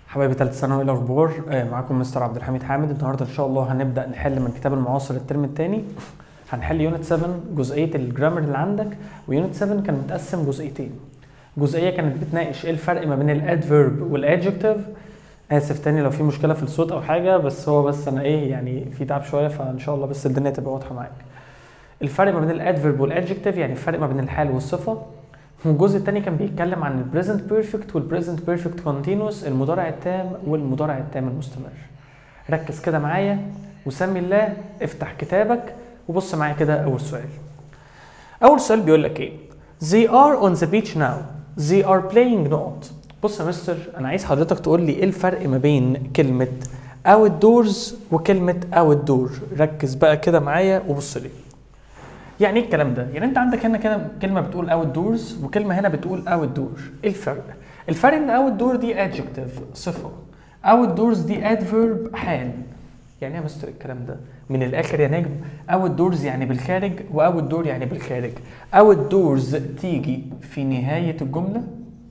حبايبي ثالث ثانوي، ايه الاخبار؟ معاكم مستر عبد الحميد حامد. النهارده ان شاء الله هنبدا نحل من كتاب المعاصر الترم الثاني. هنحل يونت 7 جزئيه الجرامر اللي عندك، ويونت 7 كان متقسم جزئيتين. جزئيه كانت بتناقش ايه الفرق ما بين الادفيرب والادجكتيف. اسف تاني لو في مشكله في الصوت او حاجه، بس انا يعني في تعب شويه، فان شاء الله بس الدنيا تبقى واضحه معاك. الفرق ما بين الادفيرب والادجكتيف يعني الفرق ما بين الحال والصفه. والجزء الثاني كان بيتكلم عن البريزنت بيرفكت والبريزنت بيرفكت كونتينوس، المضارع التام والمضارع التام المستمر. ركز كده معايا وسمي الله، افتح كتابك وبص معايا كده. اول سؤال بيقول لك ايه؟ They are on the beach now. They are playing not. بص يا مستر، انا عايز حضرتك تقول لي ايه الفرق ما بين كلمه outdoors وكلمه outdoor. ركز بقى كده معايا وبص لي. يعني ايه الكلام ده؟ يعني انت عندك هنا كده كلمه بتقول اوت دورز وكلمه هنا بتقول اوت دور. ايه الفرق؟ الفرق ان اوت دور دي ادجكتيف صفه، اوت دورز دي ادفيرب حال. يعني ايه يا مستر الكلام ده؟ من الاخر يا نجم، اوت دورز يعني بالخارج واوت دور يعني بالخارج. اوت دورز تيجي في نهايه الجمله،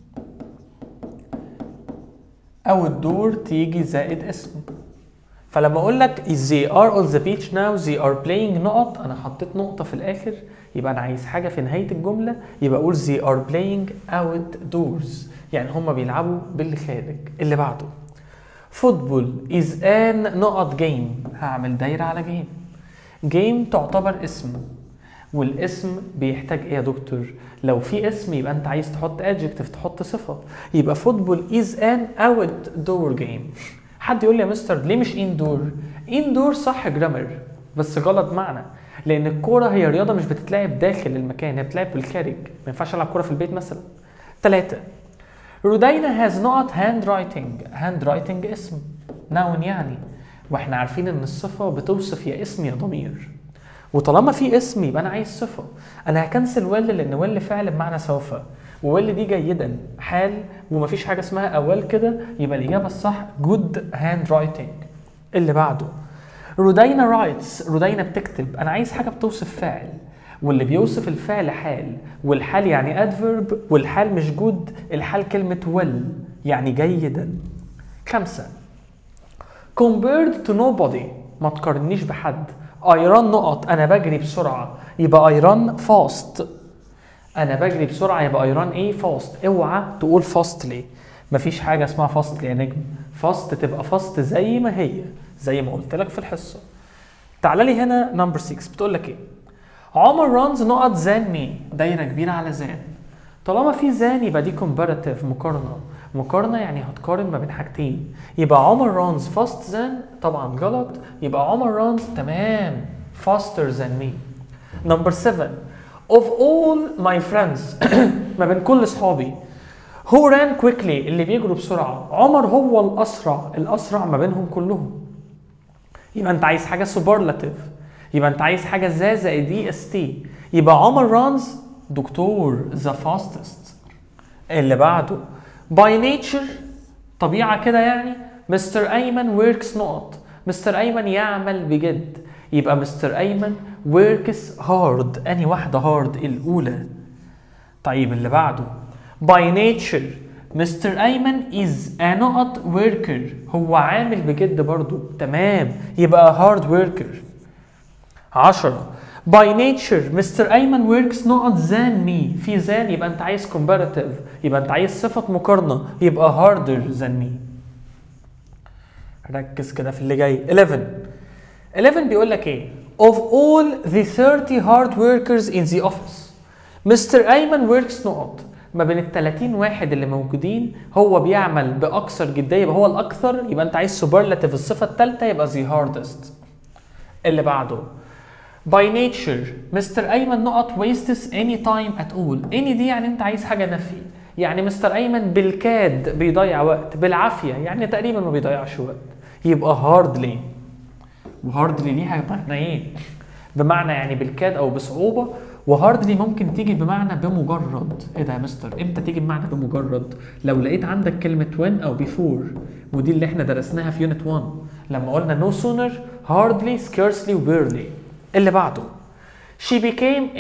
اوت دور تيجي زائد اسم. فلما اقول لك they are on the beach now they are playing نقط، انا حطيت نقطه في الاخر، يبقى انا عايز حاجه في نهايه الجمله، يبقى اقول they are playing outdoors، يعني هم بيلعبوا بالخارج. اللي بعده football is an نقط game، هعمل دايره على game تعتبر اسم، والاسم بيحتاج ايه يا دكتور؟ لو في اسم يبقى انت عايز تحط adjective، تحط صفه، يبقى football is an outdoor game. حد يقول لي يا مستر ليه مش اندور؟ اندور صح جرامر بس غلط معنى، لان الكوره هي رياضه مش بتتلعب داخل المكان، هي بتتلعب بالخارج. ما ينفعش العب كوره في البيت مثلا. 3 رودينا هاز نقط هاند رايتنج. هاند رايتنج اسم ناون يعني، واحنا عارفين ان الصفه بتوصف يا اسم يا ضمير، وطالما في اسم يبقى انا عايز صفه. انا هكنسل ويل لان ويل فعل بمعنى سوف، وويل دي جيدا حال ومفيش حاجه اسمها اول كده، يبقى الاجابه الصح جود هاند رايتنج. اللي بعده رودينا رايتس، رودينا بتكتب. انا عايز حاجه بتوصف فاعل، واللي بيوصف الفعل حال، والحال يعني ادفيرب، والحال مش جود، الحال كلمه ويل يعني جيدا. 5 compared to nobody، ما تقارنيش بحد. ايران نقط، انا بجري بسرعه، يبقى ايران فاست. انا بجري بسرعه يبقى ايران ايه؟ فاست. اوعى تقول فاست ليه؟ مفيش حاجه اسمها فاست يا نجم. فاست تبقى فاست زي ما هي، زي ما قلت لك في الحصه. تعال لي هنا نمبر 6 بتقول لك ايه؟ عمر رانز نقط زان مي، دايره كبيره على زان. طالما في زان يبقى دي كومباراتيف، مقارنه يعني هتقارن ما بين حاجتين، يبقى عمر رانز فاست زان طبعا غلط، يبقى عمر رانز تمام فاستر زان مي. نمبر 7 of all my friends ما بين كل اصحابي، who ran quickly اللي بيجروا بسرعه، عمر هو الاسرع ما بينهم كلهم. يبقى انت عايز حاجه سوبرلاتيف، يبقى انت عايز حاجه زائد دي اس تي، يبقى عمر رانز دكتور ذا فاستست. اللي بعده by nature طبيعه كده يعني، مستر ايمن works نقط، مستر ايمن يعمل بجد، يبقى مستر ايمن works hard. اني واحده hard؟ الاولى. طيب اللي بعده by nature مستر ايمن is a نقط worker، هو عامل بجد برضو، تمام، يبقى hard worker. 10 by nature مستر ايمن works نقط than me، في than يبقى انت عايز comparative، يبقى انت عايز صفه مقارنه، يبقى harder than me. ركز كده في اللي جاي. 11 بيقول لك ايه؟ of all the 30 hard workers in the office مستر ايمن works نقط، ما بين ال 30 واحد اللي موجودين هو بيعمل باكثر جديه، يبقى هو الاكثر، يبقى انت عايز سوبرلاتيف الصفه الثالثه يبقى the hardest. اللي بعده by nature مستر ايمن نقط wastes any time at all. any دي يعني انت عايز حاجه نفي، يعني مستر ايمن بالكاد بيضيع وقت، بالعافيه يعني تقريبا ما بيضيعش وقت، يبقى hardly. وهاردلي ليها معنيين، بمعنى يعني بالكاد او بصعوبه، وهاردلي ممكن تيجي بمعنى بمجرد. ايه ده يا مستر؟ امتى تيجي بمعنى بمجرد؟ لو لقيت عندك كلمه when او before، ودي اللي احنا درسناها في يونت 1 لما قلنا no sooner hardly scarcely barely. اللي بعده she became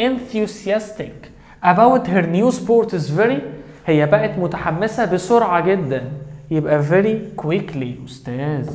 enthusiastic about her new sport is very، هي بقت متحمسه بسرعه جدا، يبقى very quickly أستاذ.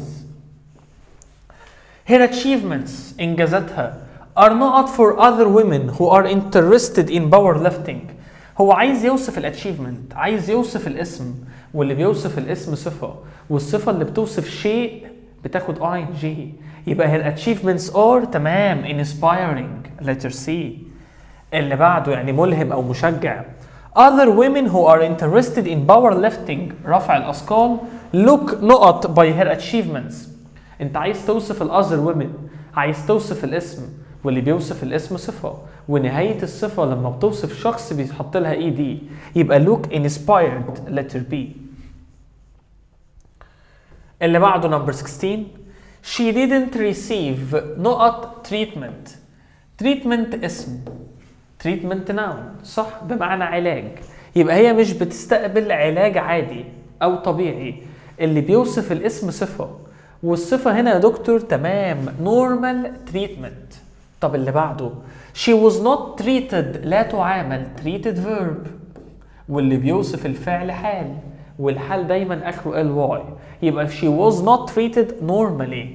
Her achievements إنجازاتها are not for other women who are interested in powerlifting. هو عايز يوصف الاتشيفمنت، عايز يوصف الاسم، واللي بيوصف الاسم صفة، والصفة اللي بتوصف شيء بتاخد ING. يبقى her achievements are تمام inspiring letter C. اللي بعده يعني ملهم أو مشجع. Other women who are interested in powerlifting رفع الأثقال look نقط by her achievements. أنت عايز توصف ال other women، عايز توصف الاسم، واللي بيوصف الاسم صفة، ونهاية الصفة لما بتوصف شخص بيتحط لها ED. يبقى look inspired letter B. اللي بعده number 16. She didn't receive نقط treatment. treatment اسم، treatment noun صح بمعنى علاج. يبقى هي مش بتستقبل علاج عادي أو طبيعي، اللي بيوصف الاسم صفة، والصفة هنا يا دكتور تمام normal treatment. طب اللي بعده she was not treated لا تعامل treated verb، واللي بيوصف الفعل حال، والحال دايما اخره ly. يبقى she was not treated normally.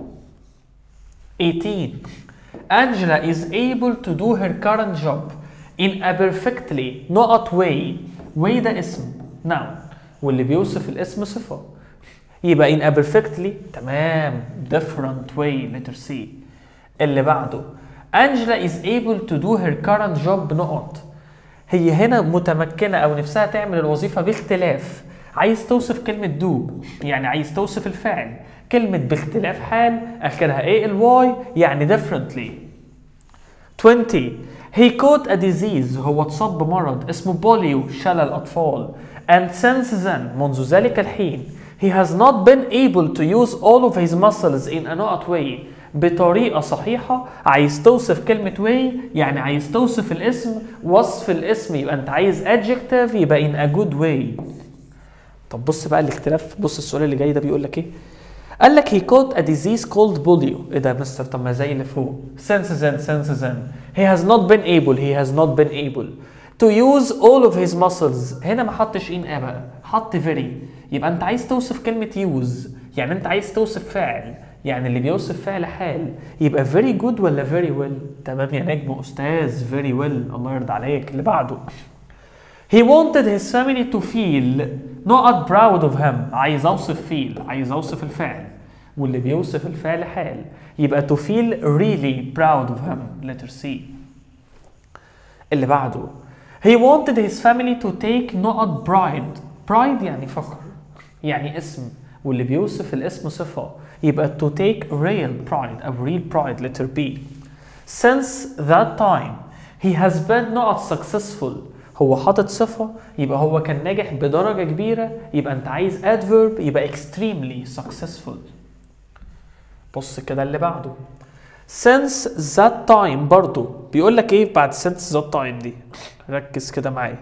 18. Angela is able to do her current job in a perfectly نقط way. way ده اسم noun، واللي بيوصف الاسم صفة. يبقى in a perfectly تمام different way letter C. اللي بعده Angela is able to do her current job نقط. هي هنا متمكنة أو نفسها تعمل الوظيفة باختلاف. عايز توصف كلمة do يعني عايز توصف الفعل. كلمة باختلاف حال آخرها ly يعني differently. 20. He caught a disease هو اتصاب بمرض اسمه بوليو شلل الأطفال. And since then منذ ذلك الحين he has not been able to use all of his muscles in a نقط way بطريقة صحيحة. عايز توصف كلمة way يعني عايز توصف الاسم، وصف الاسم يبقى انت عايز adjective يبقى in a good way. طب بص بقى الاختلاف، بص السؤال اللي جاي ده بيقول لك ايه؟ قال لك he caught a disease called polio. ايه ده يا مستر؟ طب ما زي اللي فوق since then he has not been able to use all of his muscles. هنا ما حطش in بقى، حط very. يبقى انت عايز توصف كلمة use يعني انت عايز توصف فعل، يعني اللي بيوصف فعل حال. يبقى very good ولا very well؟ تمام يا نجم أستاذ very well الله يرضى عليك. اللي بعده he wanted his family to feel not proud of him. عايز أوصف feel، عايز أوصف الفعل، واللي بيوصف الفعل حال. يبقى to feel really proud of him letter C. اللي بعده he wanted his family to take not pride يعني فخر يعني اسم، واللي بيوصف الاسم صفة. يبقى to take real pride أو real pride letter B. Since that time he has been not successful. هو حاطط صفة يبقى هو كان ناجح بدرجة كبيرة. يبقى أنت عايز adverb يبقى extremely successful. بص كده اللي بعده since that time برضو بيقول لك إيه بعد since that time دي؟ ركز كده معايا.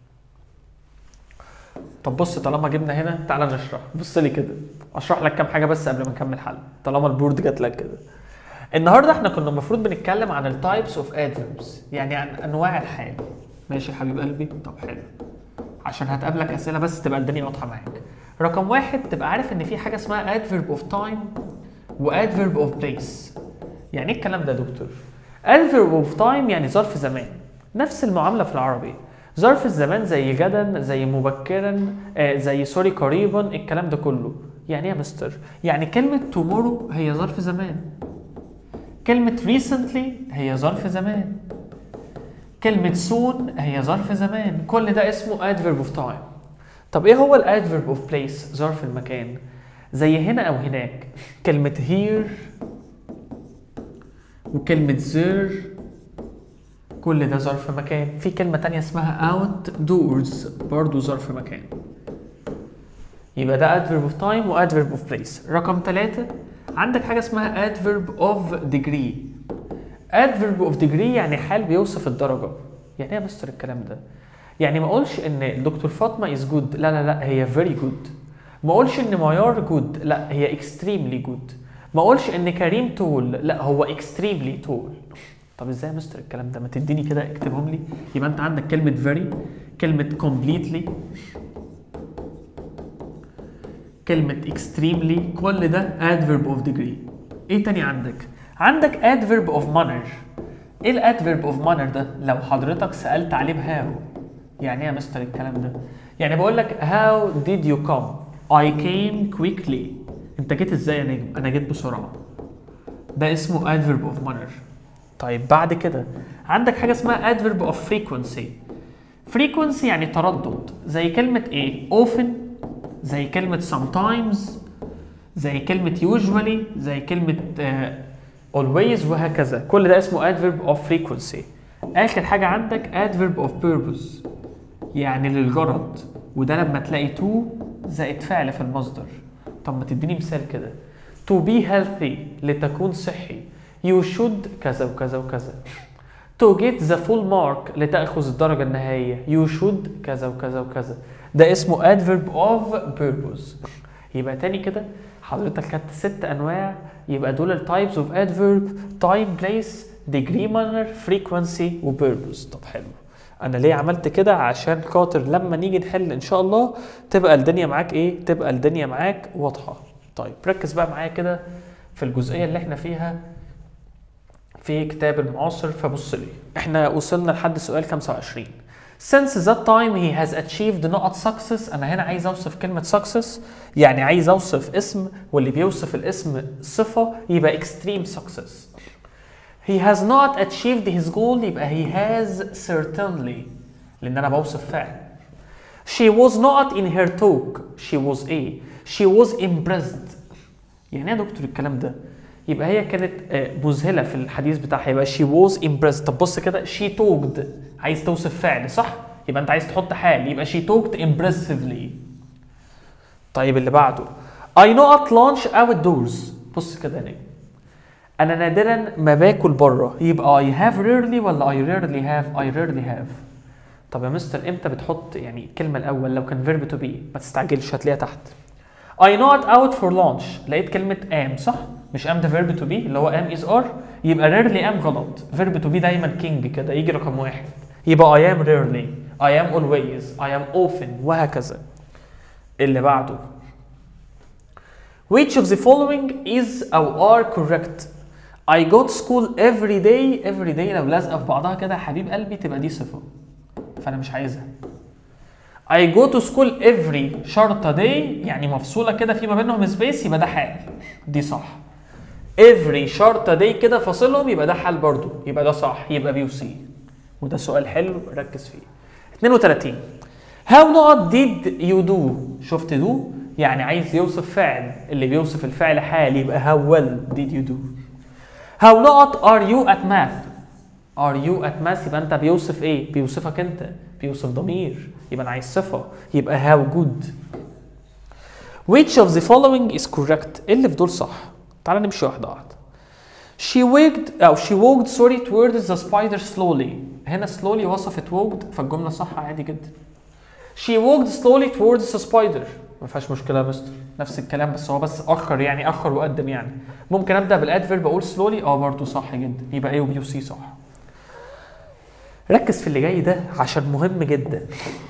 طب بص طالما جبنا هنا تعالى نشرح. بص لي كده اشرح لك كام حاجه بس قبل ما نكمل حل، طالما البورد جات لك كده. النهارده احنا كنا المفروض بنتكلم عن التايبس اوف ادفيربس، يعني عن انواع الحال. ماشي يا حبيب قلبي؟ طب حلو، عشان هتقابلك اسئله بس تبقى الدنيا واضحه معاك. رقم واحد تبقى عارف ان في حاجه اسمها adverb of time و adverb of place. يعني ايه الكلام ده يا دكتور؟ adverb of time يعني ظرف زمان، نفس المعامله في العربي. ظرف الزمان زي غدا، زي مبكرا، زي سوري قريبا، الكلام ده كله. يعني ايه يا مستر؟ يعني كلمة tomorrow هي ظرف زمان، كلمة recently هي ظرف زمان، كلمة soon هي ظرف زمان. كل ده اسمه adverb of time. طب ايه هو adverb of place؟ ظرف المكان، زي هنا او هناك. كلمة here وكلمة there كل ده ظرف مكان. في كلمة تانية اسمها outdoors برضو ظرف مكان. يبقى ده adverb of time و adverb of place. رقم 3 عندك حاجة اسمها adverb of degree. adverb of degree يعني حال بيوصف الدرجة. يعني ايه يا مستر الكلام ده؟ يعني ما اقولش ان دكتور فاطمة is good، لا هي very good. ما اقولش ان معيار good، لا هي extremely good. ما اقولش ان كريم tall، لا هو extremely tall. طب ازاي يا مستر الكلام ده؟ ما تديني كده اكتبهم لي. يبقى انت عندك كلمة very، كلمة completely، كلمة extremely، كل ده adverb of degree. ايه تاني عندك؟ عندك adverb of manner. ايه الادفيرب of manner ده؟ لو حضرتك سألت عليه بهاو. يعني ايه يا مستر الكلام ده؟ يعني بقول لك how did you come؟ I came quickly. انت جيت ازاي يا نجم؟ انا جيت بسرعة. ده اسمه adverb of manner. طيب بعد كده عندك حاجة اسمها adverb of frequency. frequency يعني تردد، زي كلمة ايه؟ often، زي كلمة sometimes، زي كلمة usually، زي كلمة always، وهكذا. كل ده اسمه adverb of frequency. آخر حاجة عندك adverb of purpose، يعني للغرض، وده لما تلاقي to زائد فعل في المصدر. طب ما تديني مثال كده. to be healthy، لتكون صحي. you should كذا وكذا وكذا. to get the full mark، لتأخذ الدرجة النهائية. you should كذا وكذا وكذا. ده اسمه adverb of purpose. يبقى تاني كده حضرتك خدت 6 انواع. يبقى دول التايبس اوف adverb: time، place، degree، manner، frequency، و purpose. طب حلو. انا ليه عملت كده؟ عشان خاطر لما نيجي نحل ان شاء الله تبقى الدنيا معاك ايه؟ تبقى الدنيا معاك واضحة. طيب ركز بقى معايا كده في الجزئية اللي احنا فيها في كتاب المعاصر. فبص لي، احنا وصلنا لحد سؤال 25. Since that time he has achieved نقط success. أنا هنا عايز أوصف كلمة success، يعني عايز أوصف اسم، واللي بيوصف الاسم صفة يبقى extreme success. He has not achieved his goal يبقى he has certainly، لأن أنا بوصف فعل. She was not in her talk. She was إيه؟ She was impressed. يعني إيه يا دكتور الكلام ده؟ يبقى هي كانت مذهلة في الحديث بتاعها، يبقى she was impressed. طب بص كده، she talked عايز توصف فعل صح؟ يبقى أنت عايز تحط حال، يبقى she talked impressively. طيب اللي بعده I not lunch outdoors. بص كده نجم، أنا نادرا ما باكل بره، يبقى I have rarely ولا I rarely have؟ I rarely have. طب يا مستر إمتى بتحط يعني الكلمة الأول لو كان verb to be؟ ما تستعجلش هتلاقيها تحت. I not out for lunch، لقيت كلمة am صح؟ مش am ده verb to be اللي هو am is are، يبقى rarely am غلط. verb to be دايما king كده يجي رقم 1، يبقى I am rarely، I am always، I am often، وهكذا. اللي بعده which of the following is أو are correct؟ I go to school every day. every day لو لازقة في بعضها كده يا حبيب قلبي تبقى دي صفة، فأنا مش عايزها. I go to school every شرطة day يعني مفصولة كده في ما بينهم سبيس، يبقى ده حال، دي صح. every شرطة day كده فاصلهم، يبقى ده حال برضو، يبقى ده صح، يبقى بي وسي. وده سؤال حلو ركز فيه. 32 how not did you do؟ شفت do يعني عايز يوصف فعل، اللي بيوصف الفعل حال، يبقى how well did you do. how not are you at math؟ are you at math يبقى انت بيوصف ايه؟ بيوصفك انت، بيوصف ضمير، يبقى انا عايز صفة، يبقى how good. which of the following is correct؟ اللي في دول صح. تعال نمشي واحدة واحدة. she walked towards the spider slowly. هنا slowly وصفت walked، فالجملة صح عادي جدا. she walked slowly towards the spider، ما فيهاش مشكلة يا مستر، نفس الكلام بس هو بس أخر، يعني أخر وقدم. يعني ممكن أبدأ بالادفيرب أقول slowly، برضه صح جدا، يبقى A و B و C صح. ركز في اللي جاي ده عشان مهم جدا.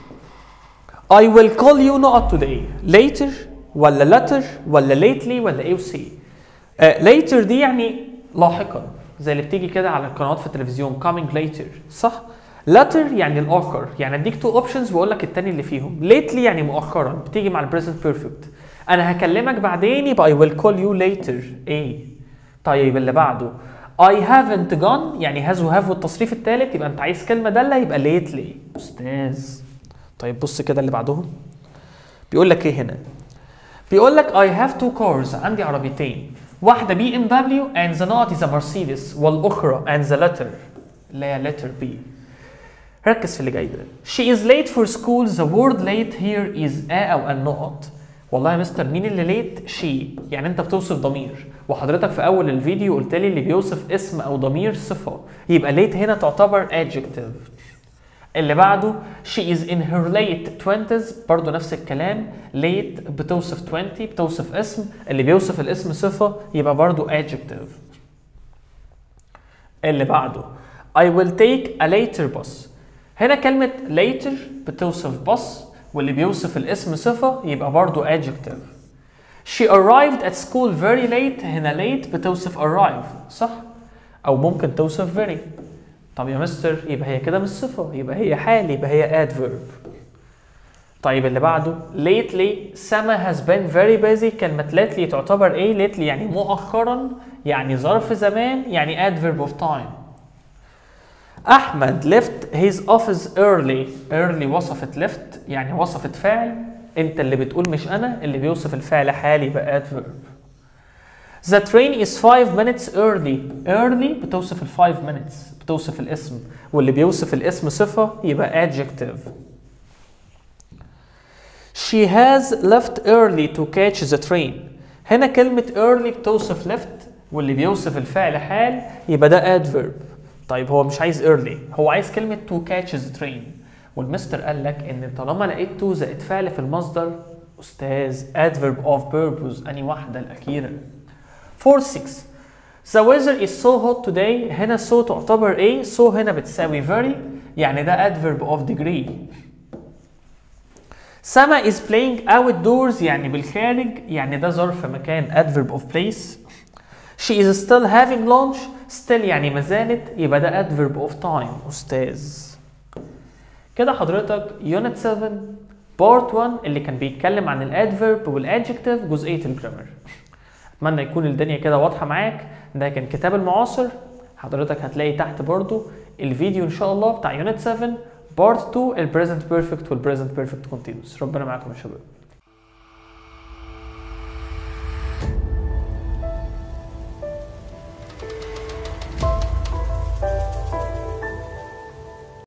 I will call you not today. later ولا later ولا lately ولا A و C؟ later دي يعني لاحقا، زي اللي بتيجي كده على القنوات في التلفزيون coming later صح؟ later يعني الآخر، يعني اديك 2 options واقول لك التاني اللي فيهم. lately يعني مؤخرا، بتيجي مع البريزنت بيرفكت. انا هكلمك بعدين يبقى I will call you later. ايه؟ طيب اللي بعده I haven't gone يعني has و have والتصريف الثالث، يبقى انت عايز كلمة دالة يبقى lately. استاذ. طيب بص كده اللي بعدهم بيقول لك ايه هنا؟ بيقول لك I have 2 cars، عندي عربيتين، واحدة BMW and the not is a Mercedes، والأخرى and the letter اللي هي letter B. ركز في اللي جاي ده. She is late for school. the word late here is a أو النقط. والله يا مستر مين اللي late؟ she، يعني أنت بتوصف ضمير، وحضرتك في أول الفيديو قلت لي اللي بيوصف اسم أو ضمير صفة، يبقى late هنا تعتبر adjective. اللي بعده she is in her late 20s، برضو نفس الكلام، late بتوصف 20 بتوصف اسم، اللي بيوصف الاسم صفة يبقى برضو adjective. اللي بعده I will take a later bus. هنا كلمة later بتوصف bus، واللي بيوصف الاسم صفة يبقى برضو adjective. She arrived at school very late. هنا late بتوصف arrive صح؟ أو ممكن توصف very. طب يا مستر يبقى هي كده مش صفة، يبقى هي حال، يبقى هي adverb. طيب اللي بعده lately سما has been very busy. كلمة lately تعتبر ايه؟ lately يعني مؤخرا، يعني ظرف زمان، يعني adverb of time. أحمد left his office early. early وصفت left يعني وصفت فاعل، أنت اللي بتقول مش أنا، اللي بيوصف الفعل حال يبقى adverb. The train is 5 minutes early. early بتوصف ال 5 minutes، بتوصف الاسم، واللي بيوصف الاسم صفة يبقى adjective. She has left early to catch the train. هنا كلمة early بتوصف left، واللي بيوصف الفعل حال يبقى ده adverb. طيب هو مش عايز early، هو عايز كلمة to catch the train، والمستر قال لك ان طالما لقيت to زائد فعل في المصدر استاذ adverb of purpose، اني واحدة الأخيرة. 4-6 The weather is so hot today. هنا so تعتبر ايه؟ so هنا بتساوي very، يعني ده adverb of degree. سما is playing outdoors يعني بالخارج، يعني ده ظرف مكان adverb of place. She is still having lunch. still يعني ما زالت، يبقى ده adverb of time أستاذ. كده حضرتك unit 7 part 1 اللي كان بيتكلم عن الادفيرب والادجكتيف جزئية الجرامر. أتمنى يكون الدنيا كده واضحة معاك. ده كان كتاب المعاصر. حضرتك هتلاقي تحت برضو الفيديو إن شاء الله بتاع unit 7 part 2 البريزنت بيرفكت والبريزنت بيرفكت كونتينوس. ربنا معاكم يا شباب.